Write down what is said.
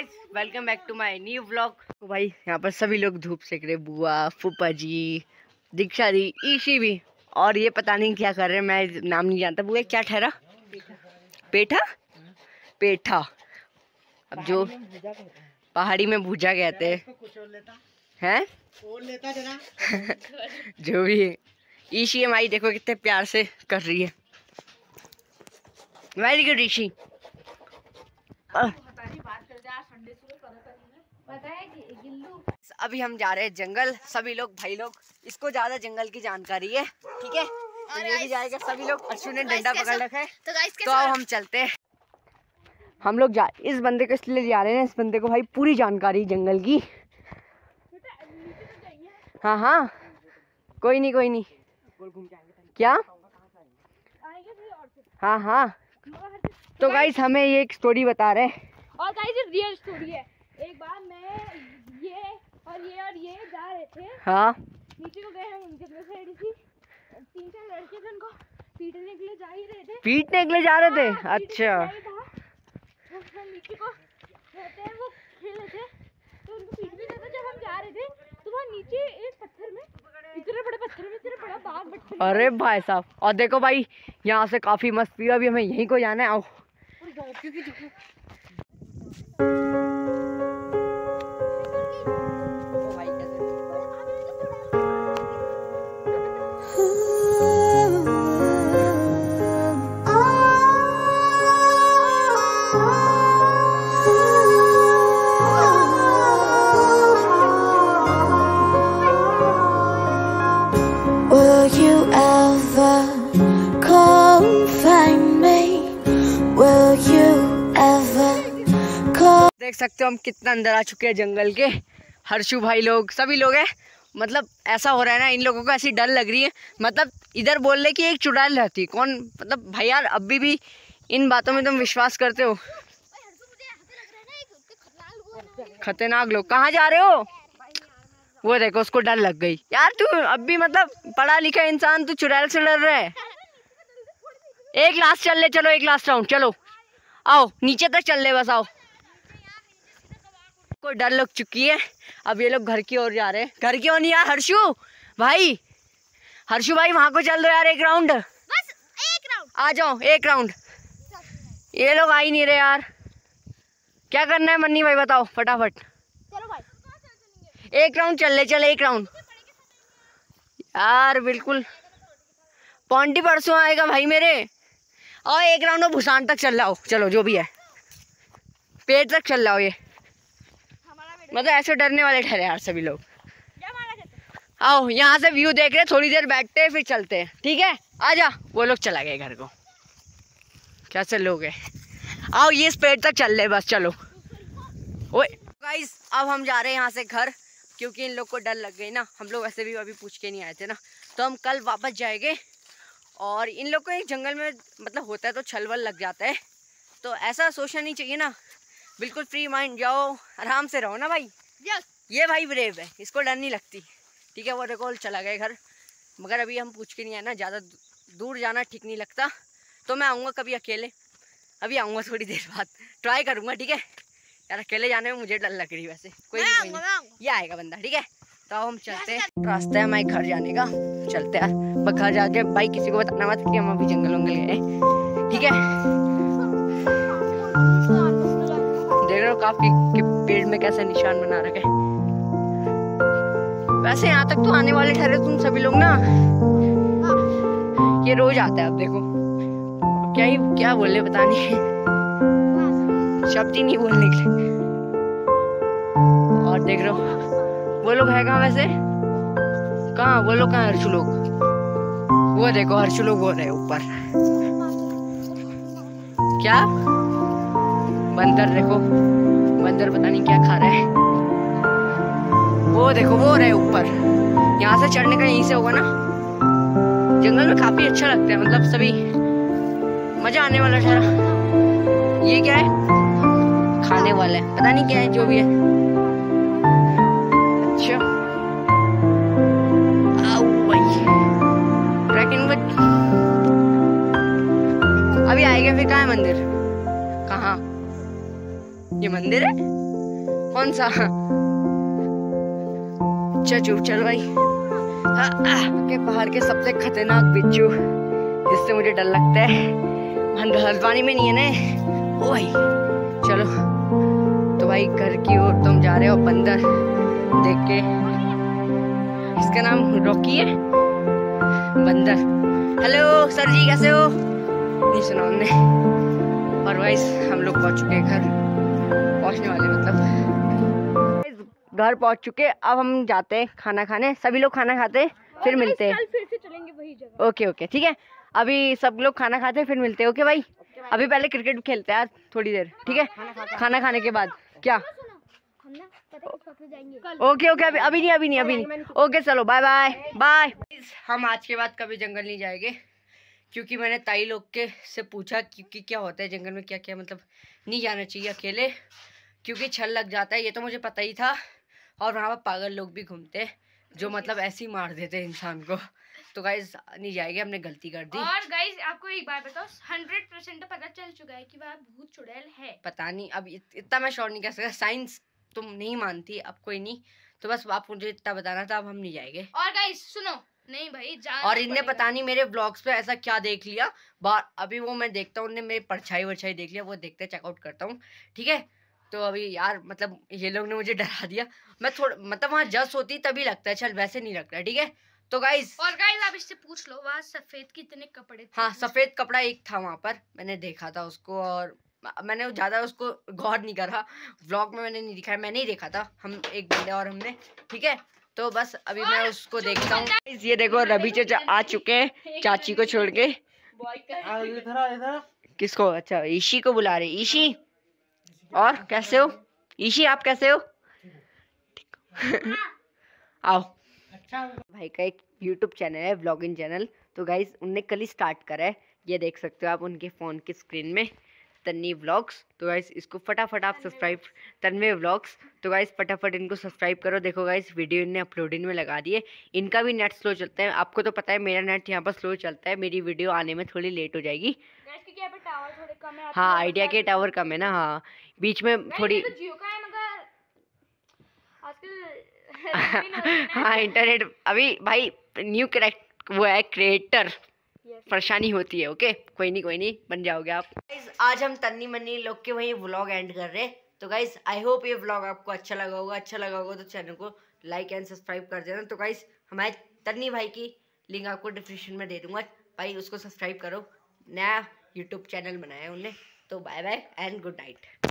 Guys, welcome back to my new vlog. तो भाई यहाँ पर सभी लोग धूप सेक रहे, बुआ, फूफा जी, दीक्षा दी, ईशी भी, और ये पता नहीं क्या कर रहे हैं, मैं नाम नहीं जानता। बुआ क्या ठहरा? पेठा। पेठा अब जो पहाड़ी में भूजा कहते हैं जो भी है। ईशी हमारी देखो कितने प्यार से कर रही है। Very good Ishi. अभी हम जा रहे हैं जंगल, सभी लोग भाई लोग। इसको ज्यादा जंगल की जानकारी है, ठीक है? तो ये भी जाएगा सभी लोग। अर्शु ने डंडा पकड़ रखा है, तो अब हम चलते हैं। हम लोग इस बंदे को इसलिए जा रहे हैं, इस बंदे को भाई पूरी जानकारी जंगल की। हाँ हाँ, कोई नहीं। क्या? हाँ हाँ। तो गाइस हमें ये एक स्टोरी बता रहे हैं, और गाइस ये रियल स्टोरी है। एक बार मैं ये जा रहे थे। हाँ। नीचे को गए हम, जंगल से थी, 3-4 लड़के थे, उनको पीटने के लिए जा ही रहे थे। पीटने के लिए जा रहे थे? अच्छा। नीचे को रहते हैं, वो खेल रहे थे, तो उनको पीट भी रहे थे। जब हम जा रहे थे तो वहाँ नीचे एक पत्थर में, इतने बड़े पत्थर में इतने बड़ा बाघ बैठा। अरे भाई साहब, और देखो भाई यहाँ से काफी मस्त व्यू। अभी हमें यहीं को जाना है। आओ। देख सकते हो हम कितना अंदर आ चुके हैं जंगल के। हर्षु भाई लोग, सभी लोग हैं। मतलब ऐसा हो रहा है ना, इन लोगों को ऐसी डर लग रही है। मतलब इधर बोल रहे कि एक चुड़ैल रहती, कौन? मतलब भाई यार, अभी भी इन बातों में तुम विश्वास करते हो? खतरनाक लोग। कहाँ जा रहे हो? वो देखो, उसको डर लग गई। यार तू अभी मतलब पढ़ा लिखा इंसान, तू चुड़ैल से डर रहा है? एक लास्ट चल ले, चलो एक लास्ट राउंड, चलो आओ नीचे तक चल ले, बस आओ। को डर लग चुकी है। अब ये लोग घर की ओर जा रहे हैं। घर की ओर नहीं यार, हर्षु भाई वहां को चल दो यार, एक राउंड, बस एक राउंड। आ जाओ एक राउंड। ये लोग आ ही नहीं रहे यार, क्या करना है मन्नी भाई बताओ फटाफट। चलो भाई, एक राउंड चल ले, चल एक राउंड यार। बिल्कुल पॉन्टी परसों आएगा भाई मेरे। और एक राउंड भूसान तक चल जाओ, चलो जो भी है, पेट तक चल जाओ। ये मतलब ऐसे डरने वाले ठहरे यार सभी लोग। आओ यहाँ से व्यू देख रहे, थोड़ी देर बैठते हैं फिर चलते हैं, ठीक है? आजा। वो लोग चला गए घर को। कैसे लोग हैं? आओ ये पेड़ तक चल रहे, बस चलो। ओए गाइस, अब हम जा रहे हैं यहाँ से घर, क्योंकि इन लोग को डर लग गई ना। हम लोग वैसे भी अभी पूछ के नहीं आए थे ना, तो हम कल वापस जाएंगे। और इन लोग को एक जंगल में मतलब होता है तो छल वल लग जाता है, तो ऐसा सोचना नहीं चाहिए ना। बिल्कुल फ्री माइंड जाओ, आराम से रहो ना भाई। यस। ये भाई ब्रेव है, इसको डर नहीं लगती, ठीक है? वो देखो चला गया घर। मगर अभी हम पूछ के नहीं आए ना, ज़्यादा दूर जाना ठीक नहीं लगता। तो मैं आऊँगा कभी अकेले, अभी आऊँगा थोड़ी देर बाद, ट्राई करूँगा, ठीक है? यार अकेले जाने में मुझे डर लग रही है वैसे। कोई नहीं, ये आएगा बंदा, ठीक है? तो हम चलते हैं। रास्ता है हमारे घर जाने का, चलते हैं। बस घर जाके भाई किसी को बताना मत कि हम अभी जंगल वंगल गए, ठीक है? देख रहे हो काफी पेड़ में कैसे निशान बना रखे। वैसे यहाँ तक तो आने वाले ठहरे तुम सभी लोग ना। ये रोज आता है। अब देखो क्या बोले पता नहीं, शब्द ही नहीं बोलने के लिए। और देख रहे हो वो लोग है कहाँ वैसे? कहाँ वो लोग? कहाँ हर्षु लोग? वो देखो हर्षु लोग हो रहे ऊपर। क्या बंदर? देखो बंदर पता नहीं क्या खा रहा है। वो देखो वो रहे ऊपर। यहाँ से चढ़ने का यहीं से होगा ना। जंगल में काफी अच्छा लगता है, मतलब सभी मजा आने वाला ठहरा। ये क्या है? खाने वाला है, पता नहीं क्या है, जो भी है। अच्छा आओ भाई, ट्रैकिंग अभी आएगा। फिर कहाँ है मंदिर? कहाँ? ये मंदिर है? कौन सा? चचू चल भाई। के पहाड़ के सबसे खतरनाक बिच्छू जिससे मुझे डर लगता है, हल्द्वानी में नहीं है ना। ओ भाई चलो, तो भाई घर की ओर तुम जा रहे हो। बंदर देख के, इसका नाम रॉकी है, बंदर। हेलो सर जी, कैसे हो? नहीं सुना उन्होंने। और गाइस हम लोग पहुंच चुके हैं घर, पहुंचने वाले मतलब घर पहुंच चुके। अब हम जाते हैं खाना खाने, सभी लोग खाना खाते हैं फिर मिलते हैं। कल फिर से चलेंगे वही जगह। ओके ओके ठीक है, अभी सब लोग खाना खाते हैं फिर मिलते हैं। ओके भाई, अभी पहले क्रिकेट खेलते हैं यार थोड़ी देर, ठीक है? खाना खाने के बाद क्या? ओके ओके, अभी नहीं। ओके चलो, बाय बाय बाय। हम आज के बाद कभी जंगल नहीं जाएंगे, क्योंकि मैंने ताई लोग के से पूछा क्योंकि क्या होता है जंगल में, क्या क्या मतलब नहीं जाना चाहिए अकेले, क्योंकि छल लग जाता है। ये तो मुझे पता ही था। और वहाँ पर पागल लोग भी घूमते हैं जो मतलब ऐसे ही मार देते हैं इंसान को। तो गाइज नहीं जाएंगे, हमने गलती कर दी। और गाइज आपको एक बात बताओ, 100% तो पता चल चुका है कि वह भूत चुड़ैल है। पता नहीं, अब इतना मैं श्योर नहीं कह सकता। साइंस तुम नहीं मानती, अब कोई नहीं, तो बस आप मुझे इतना बताना था। अब हम नहीं जाएंगे। और गाइज सुनो, नहीं भाई जाना और इनने पड़ेगा। पता नहीं मेरे ब्लॉग्स पे ऐसा क्या देख लिया बार, अभी वो मैं देखता हूँ, उनने मेरी परछाई वरछाई देख लिया, वो देखते चेकआउट करता हूँ, ठीक है? तो अभी यार मतलब ये लोग ने मुझे डरा दिया। मैं थोड़ा मतलब वहाँ जस होती तभी लगता है, चल वैसे नहीं लगता है, ठीक है? तो गाइस, और गाइज आप इससे पूछ लो, वहाँ सफेद कितने कपड़े थे? हाँ सफेद कपड़ा एक था वहाँ पर, मैंने देखा था उसको। और मैंने ज्यादा उसको गौर नहीं करा, व्लॉग में मैंने नहीं दिखाया, मैंने ही देखा था, हम एक बंदे और हमने, ठीक है? तो बस अभी मैं उसको देखता हूँ। ये देखो रवि चाचा आ चुके हैं चाची को छोड़ के। किसको? अच्छा ईशी को बुला रहे। ईशी, और कैसे हो ईशी, आप कैसे हो? आओ। भाई का एक YouTube चैनल है, व्लॉगिंग चैनल। तो गाइज उनने कल ही स्टार्ट करा है, ये देख सकते हो आप उनके फ़ोन की स्क्रीन में, तन्वी व्लॉग्स। तो गाइज इसको फटाफट आप सब्सक्राइब, तन्वी व्लॉग्स। तो गाइज फटाफट इनको सब्सक्राइब करो। देखो गाइज वीडियो इनने अपलोडिंग में लगा दिए। इनका भी नेट स्लो चलता है, आपको तो पता है मेरा नेट यहाँ पर स्लो चलता है, मेरी वीडियो आने में थोड़ी लेट हो जाएगी। टावर थोड़े कम है। हाँ आइडिया के टावर कम है ना, हाँ बीच में थोड़ी। तो जियो का है मगर आजकल हाँ इंटरनेट अभी भाई न्यू करेक्ट वो है क्रिएटर, परेशानी होती है। ओके कोई नहीं बन जाओगे आप। गाइस आज हम तन्नी मन्नी लोग के वही व्लॉग एंड कर रहे हैं। तो गाइस आई होप ये व्लॉग आपको अच्छा लगा होगा। अच्छा लगा होगा तो चैनल को लाइक एंड सब्सक्राइब कर देना। तो गाइस हमारे तन्नी भाई की लिंक आपको डिस्क्रिप्शन में दे दूंगा, भाई उसको सब्सक्राइब करो, नया यूट्यूब चैनल बनाया है उनने। तो bye bye and good night.